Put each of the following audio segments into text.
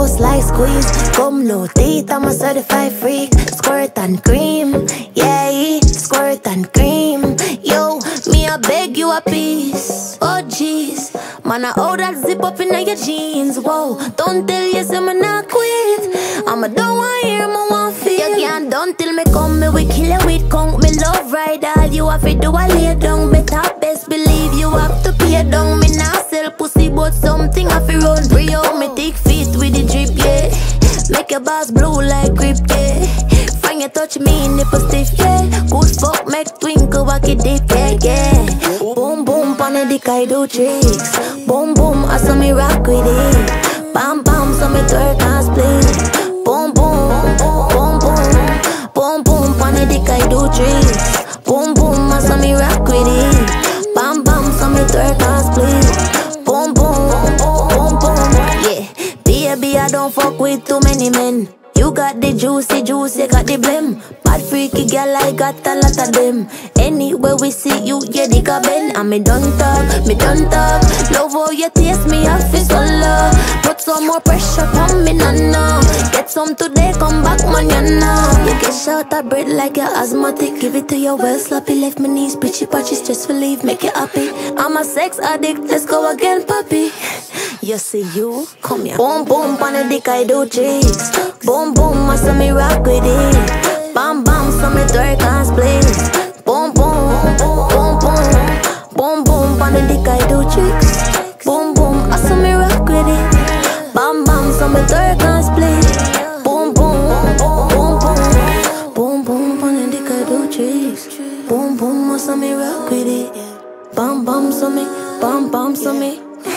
bust like squeeze. Come no teeth, I'm a certified freak. Squirt and cream, yeah, squirt and cream. Yo, me I beg you a piece. Oh jeez, man I hold that zip up in your jeans. Whoa, don't tell you say me not quit. I'ma don't want hear me want feel. You can't don't tell me come me we kill you with conk. Me love ride all you have to do I lay down. Better best believe you have to pay down. Me not sell pussy but something I fi run. Brio me thick feet with the drip, yeah. Make your boss blue like grip, yeah. Find you touch me nipple stiff, yeah. Good fuck make twinkle walk it deep, yeah, yeah. Boom boom pon the dick I do tricks. Boom boom I saw me rock with it. Bam bam so me twerk and split. Boom boom, boom boom, boom boom pon the dick I do tricks. Boom boom I saw me rock with it. Bam bam so me twerk and split. Boom boom, boom boom, yeah. Baby I don't fuck with too many men. You got the juicy juice, you got the blem. Bad freaky girl, I got a lot of them. Anywhere we see you, yeah, they got bend. And me don't talk, me don't talk. Love how you taste me, I feel so low. Put some more pressure on me, no, no. Get some today, come back, man, you know. You get shot at bread like you're asthmatic. Give it to your well, sloppy, left my knees, pitchy, patchy, stress relief, make you happy. I'm a sex addict, let's go again, puppy. You see you, come here. Boom, boom, on the dick, I do tricks. Boom, boom, I saw me rock with it. Bam, bam, so me twerk and split. Boom, boom, boom, boom. Boom, boom, on the dick, I do tricks. Boom, boom, I saw me rock with it. Bam, bam, so me twerk and split. Boom, boom, boom, boom. Boom, boom, on the dick, I do tricks. Boom, boom, I saw me rock with it. Bam, bam, so me, bam, bam, so me.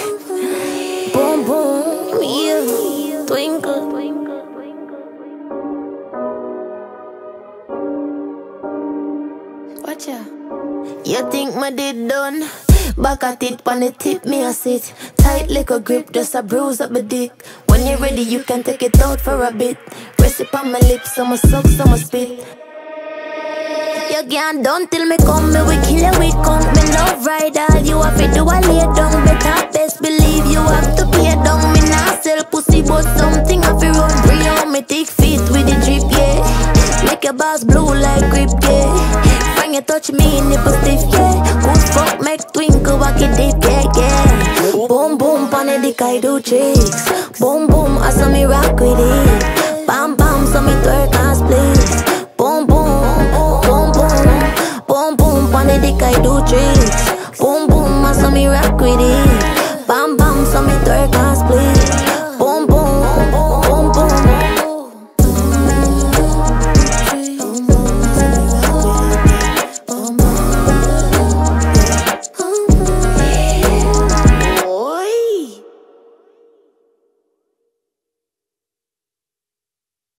Boom, boom, yeah, twinkle. Watch ya. You think me did done? Back at it, on the tip, me a sit. Tight little grip, just a bruise up my dick. When you're ready, you can take it out for a bit. Rest it on my lips, some suck, some spit. You can't don't tell me come, me we kill you with conk. Me love ride all you have to do I lay down. Better best believe you have to pay down. Me not sell pussy but something I fi run. Brio me thick feet with the drip, yeah. Make your boss blue like grip, yeah. Find you touch me nipple stiff, yeah. Good fuck make twinkle walk it deep, yeah, yeah. Boom boom pon the dick I do tricks. Boom boom I saw me rock with it. Bam bam so me twerk and split. Boom boom, boom boom, boom boom pon the dick I do tricks. Boom boom I saw me rock with it. Bam bam so me twerk and split.